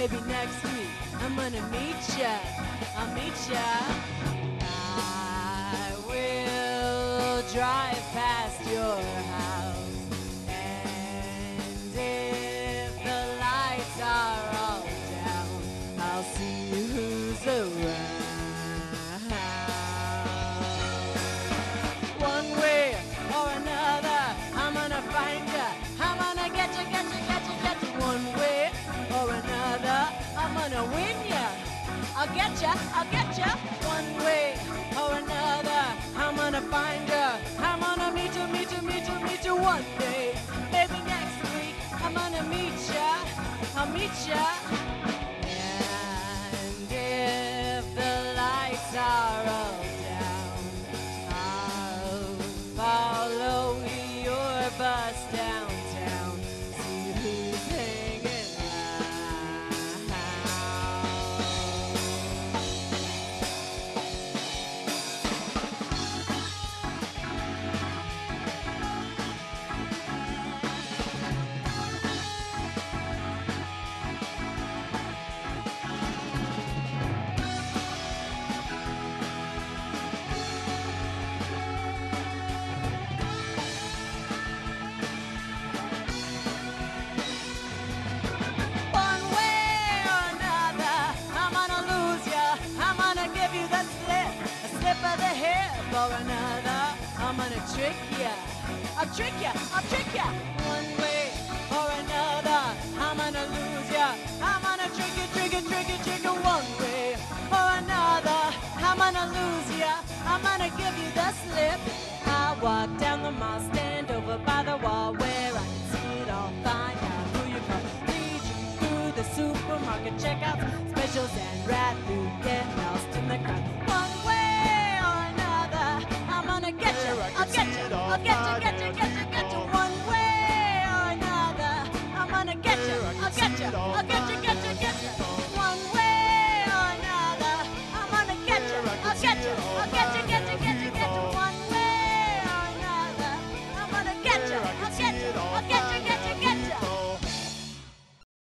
maybe next week I'm gonna meet ya. I'll meet ya. I will drive past your house, and if the lights are all down, I'll see who's around. One way or another, I'm gonna find ya. I'm gonna get ya, get ya, get ya, get ya. One way or another, I'm gonna win ya. I'll get ya, I'll get ya. One way or another, I'm gonna find ya. I'm gonna meet ya, meet ya, meet ya, meet ya one day. Maybe next week, I'm gonna meet ya. I'll meet ya. And if the lights are all down, I'll follow your bus downtown, see who's hanging out. One way or another, I'm gonna lose ya. I'm gonna give you the slip, a slip of the hip or another. I'm gonna trick ya. I'll trick ya, I'll trick ya. One way or another, I'm gonna lose ya. I'm gonna trick ya, trick ya, trick ya, trick ya. One way or another, I'm gonna lose ya. I'm gonna give you the slip. I walk down the mall, stand over by the wall where I can see it all, find out who you call. Lead you through the supermarket checkouts, specials and rat food, get lost in the crowd. One way or another, I'm gonna get you, I'll get you, I'll get you, get you, get you, get you. One way or another, I'm gonna get you, I'll get you, I'll get you.